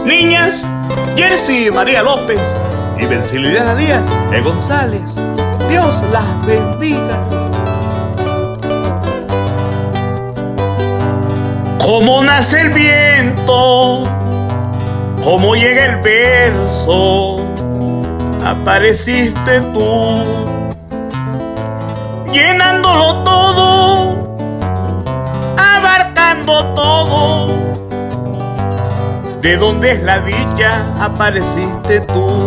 Niñas, Jersey María López y Bencililiana Díaz de González. Dios las bendiga. Cómo nace el viento, cómo llega el verso, apareciste tú, llenándolo todo, abarcando todo. De donde es la dicha, apareciste tú.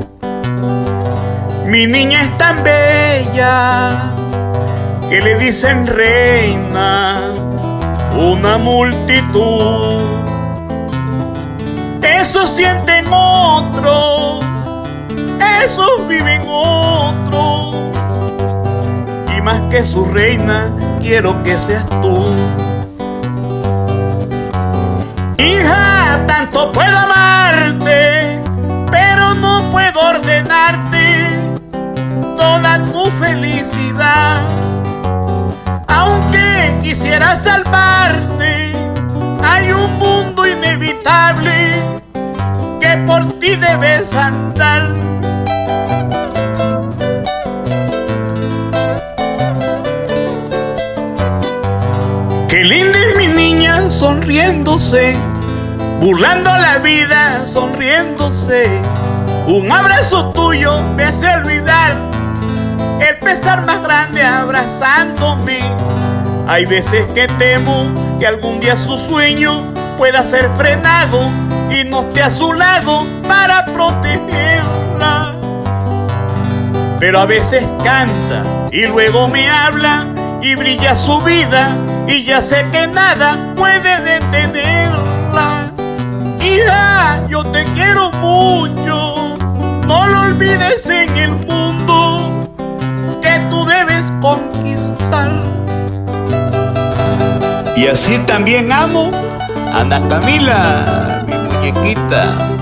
Mi niña es tan bella que le dicen reina una multitud. Esos sienten otros, esos viven otros, y más que su reina quiero que seas tú. Hija, tanto puedo amarte, pero no puedo ordenarte toda tu felicidad. Aunque quisiera salvarte, hay un mundo inevitable que por ti debes andar. Qué linda es mi niña sonriéndose, burlando la vida, sonriéndose. Un abrazo tuyo me hace olvidar el pesar más grande abrazándome. Hay veces que temo que algún día su sueño pueda ser frenado y no esté a su lado para protegerla. Pero a veces canta y luego me habla y brilla su vida, y ya sé que nada puede detenerla. Hija, yo te quiero mucho, no lo olvides en el mundo que tú debes conquistar. Y así también amo a Ana Camila, mi muñequita.